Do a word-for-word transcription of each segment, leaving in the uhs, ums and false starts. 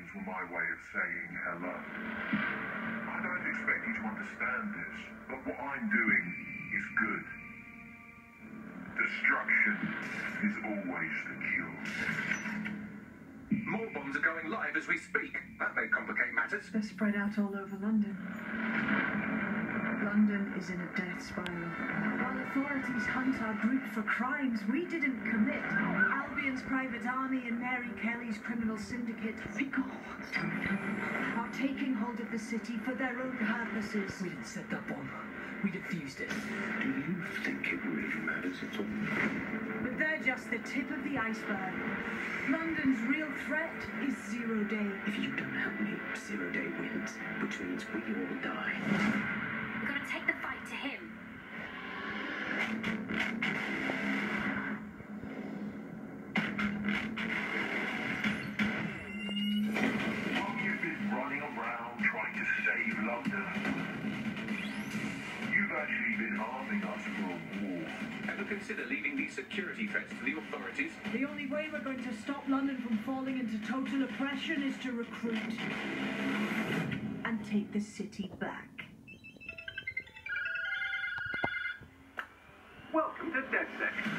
tunnels were my way of saying hello. I don't expect you to understand this, but what I'm doing is good. Destruction is always the cure. More bombs are going live as we speak. That may complicate matters. They're spread out all over London. London is in a death spiral. While authorities hunt our group for crimes we didn't commit, Albion's private army and Mary Kelly's criminal syndicate are taking hold of the city for their own purposes. We didn't set that bomb. We defused it. Do you think it really matters at all? But they're just the tip of the iceberg. London's real threat is Zero Day. If you don't help me, Zero Day wins, which means we all die. We've got to take the fight to him. While you've been running around trying to save London, you've actually been arming us for a war. Ever consider leaving these security threats to the authorities? The only way we're going to stop London from falling into total oppression is to recruit and take the city back. Welcome to DedSec.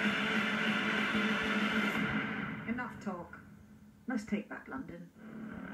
Enough talk. Let's take back London.